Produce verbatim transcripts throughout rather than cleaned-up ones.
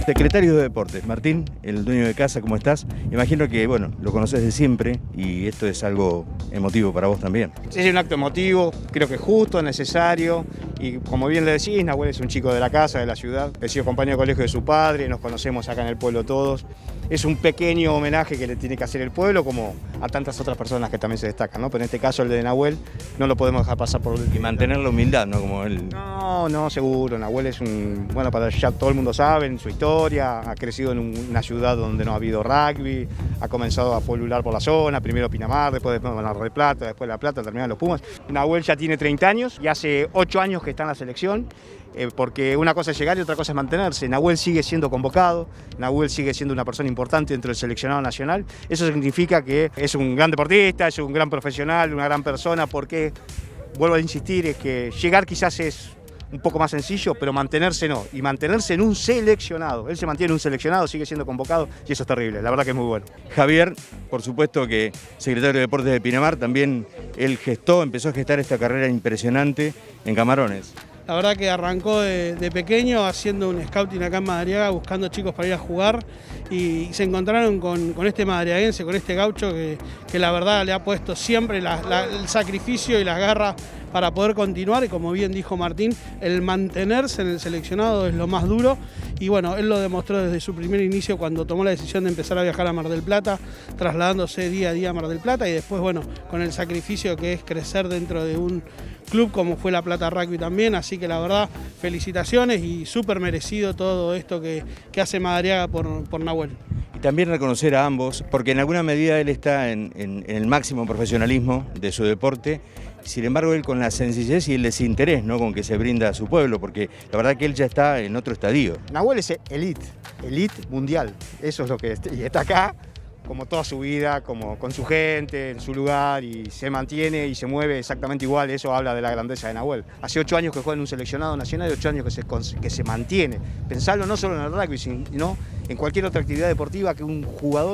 Secretario de Deportes, Martín, el dueño de casa, ¿cómo estás? Imagino que, bueno, lo conoces de siempre y esto es algo emotivo para vos también. Sí, es un acto emotivo, creo que justo, necesario y como bien le decís, Nahuel es un chico de la casa, de la ciudad, he sido compañero de colegio de su padre, nos conocemos acá en el pueblo todos. Es un pequeño homenaje que le tiene que hacer el pueblo como a tantas otras personas que también se destacan, ¿no? Pero en este caso el de Nahuel no lo podemos dejar pasar por... Y mantener la humildad, ¿no? Como él... No, no, seguro, Nahuel es un... Bueno, para ya todo el mundo sabe en su historia, ha crecido en un, una ciudad donde no ha habido rugby, ha comenzado a polular por la zona, primero Pinamar, después de Mar del Plata, después La Plata, terminaron los Pumas. Nahuel ya tiene treinta años y hace ocho años que está en la selección. Eh, porque una cosa es llegar y otra cosa es mantenerse. Nahuel sigue siendo convocado, Nahuel sigue siendo una persona importante dentro del seleccionado nacional. Eso significa que es un gran deportista, es un gran profesional, una gran persona, porque, vuelvo a insistir, es que llegar quizás es un poco más sencillo, pero mantenerse no, y mantenerse en un seleccionado. Él se mantiene en un seleccionado, sigue siendo convocado y eso es terrible, la verdad que es muy bueno. Javier, por supuesto que secretario de Deportes de Pinamar, también él gestó, empezó a gestar esta carrera impresionante en Camarones. La verdad que arrancó de, de pequeño haciendo un scouting acá en Madariaga, buscando chicos para ir a jugar y, y se encontraron con, con este madariaguense, con este gaucho que, que la verdad le ha puesto siempre la, la, el sacrificio y las garras para poder continuar y como bien dijo Martín, el mantenerse en el seleccionado es lo más duro y bueno, él lo demostró desde su primer inicio cuando tomó la decisión de empezar a viajar a Mar del Plata, trasladándose día a día a Mar del Plata y después bueno, con el sacrificio que es crecer dentro de un club como fue La Plata Rugby también, así que la verdad felicitaciones y súper merecido todo esto que, que hace Madariaga por, por Nahuel. Y también reconocer a ambos, porque en alguna medida él está en, en, en el máximo profesionalismo de su deporte, sin embargo él con la sencillez y el desinterés, ¿no?, con que se brinda a su pueblo, porque la verdad que él ya está en otro estadio. Nahuel es elite, elite mundial, eso es lo que y está acá, como toda su vida, como con su gente, en su lugar, y se mantiene y se mueve exactamente igual, eso habla de la grandeza de Nahuel. Hace ocho años que juega en un seleccionado nacional y ocho años que se, que se mantiene. Pensarlo no solo en el rugby, sino en cualquier otra actividad deportiva que un jugador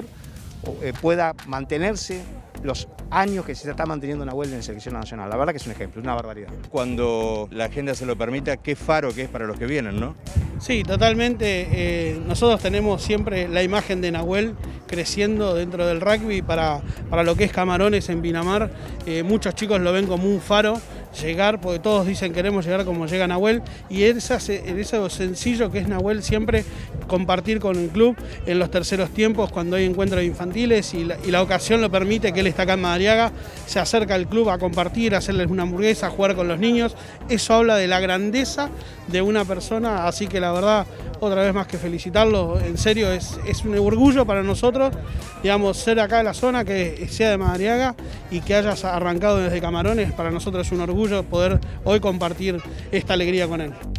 pueda mantenerse los años que se está manteniendo Nahuel en el seleccionado nacional. La verdad que es un ejemplo, una barbaridad. Cuando la agenda se lo permita, qué faro que es para los que vienen, ¿no? Sí, totalmente. Eh, nosotros tenemos siempre la imagen de Nahuel creciendo dentro del rugby para, para lo que es Camarones en Pinamar. Eh, muchos chicos lo ven como un faro, llegar, porque todos dicen queremos llegar como llega Nahuel, y esa, eso sencillo que es Nahuel siempre compartir con el club en los terceros tiempos cuando hay encuentros infantiles y la, y la ocasión lo permite que él está acá en Madariaga, se acerca al club a compartir, a hacerles una hamburguesa, a jugar con los niños. Eso habla de la grandeza de una persona, así que la verdad, otra vez más que felicitarlo, en serio es, es un orgullo para nosotros, digamos, ser acá de la zona, que sea de Madariaga y que hayas arrancado desde Camarones, para nosotros es un orgullo poder hoy compartir esta alegría con él.